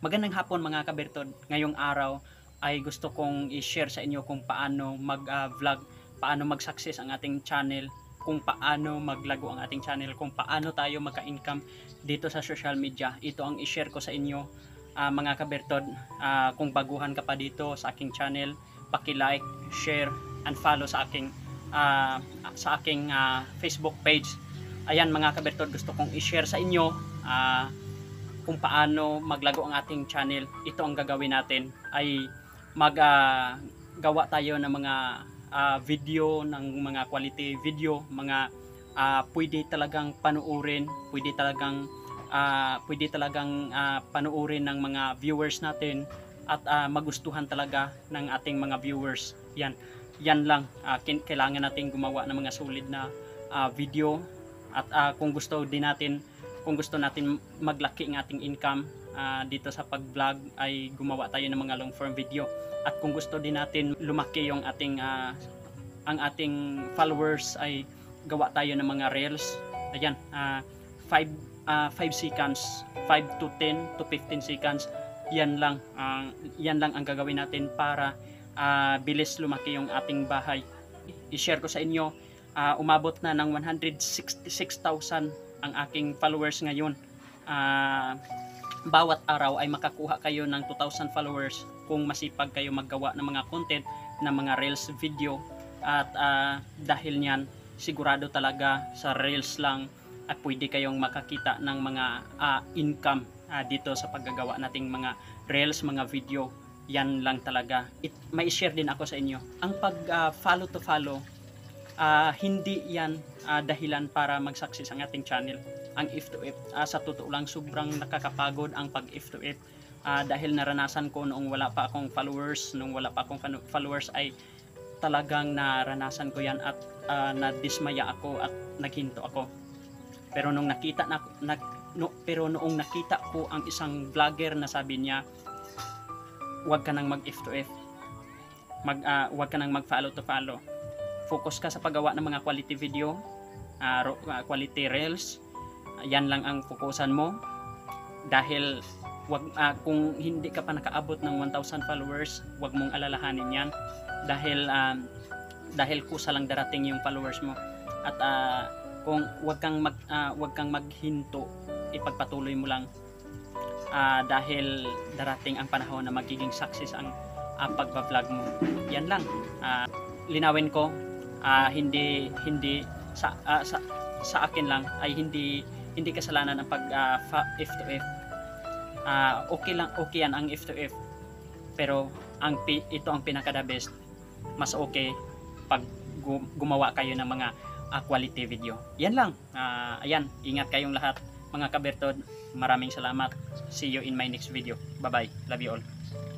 Magandang hapon mga kabertod. Ngayong araw ay gusto kong i-share sa inyo kung paano mag-vlog, paano mag-success ang ating channel, kung paano maglago ang ating channel, kung paano tayo magka-income dito sa social media. Ito ang i-share ko sa inyo mga kabertod. Kung baguhan ka pa dito sa aking channel, paki-like, share, and follow sa aking Facebook page. Ayan mga kabertod, gusto kong i-share sa inyo kung paano maglago ang ating channel. Ito ang gagawin natin ay maggawa tayo ng mga video, ng mga quality video, mga pwede talagang panuorin, pwede talagang panuorin ng mga viewers natin at magustuhan talaga ng ating mga viewers. Yan lang, kailangan natin gumawa ng mga solid na video at kung gusto natin maglaki ang ating income dito sa pag-vlog ay gumawa tayo ng mga long form video. At kung gusto din natin lumaki yung ang ating followers ay gawa tayo ng mga reels. Ayan, 5 seconds, 5 to 10 to 15 seconds. Yan lang ang gagawin natin para bilis lumaki yung ating bahay. I-share ko sa inyo, umabot na ng 166,000 ang aking followers ngayon. Bawat araw ay makakuha kayo ng 2,000 followers kung masipag kayo maggawa ng mga content, ng mga reels video. At dahil niyan, sigurado talaga sa reels lang at pwede kayong makakita ng mga income dito sa paggagawa nating mga reels, mga video. Yan lang talaga. May share din ako sa inyo. Ang follow to follow, hindi yan dahilan para mag-success ang ating channel. Ang F2F, sa totoo lang sobrang nakakapagod ang pag F2F, dahil naranasan ko noong wala pa akong followers ay talagang naranasan ko yan at nadismaya ako at naghinto ako. Pero noong nakita ko ang isang vlogger na sabi niya, huwag ka nang mag F2F, huwag ka nang mag follow to follow, focus ka sa paggawa ng mga quality video, quality reels. Yan lang ang fokusan mo. Dahil kung hindi ka pa nakaabot ng 1,000 followers, huwag mong alalahanin yan. Dahil kusa lang darating yung followers mo. At kung huwag kang maghinto, ipagpatuloy mo lang. Dahil darating ang panahon na magiging success ang pagba-vlog mo. Yan lang. Linawin ko, hindi sa akin lang ay hindi kasalanan ang pag F2F. Okay yan ang F2F, pero ito ang pinaka the best. Mas okay pag gumawa kayo ng mga quality video. Yan lang. Ayan, ingat kayong lahat mga kabertod. Maraming salamat. See you in my next video. Bye bye. Love you all.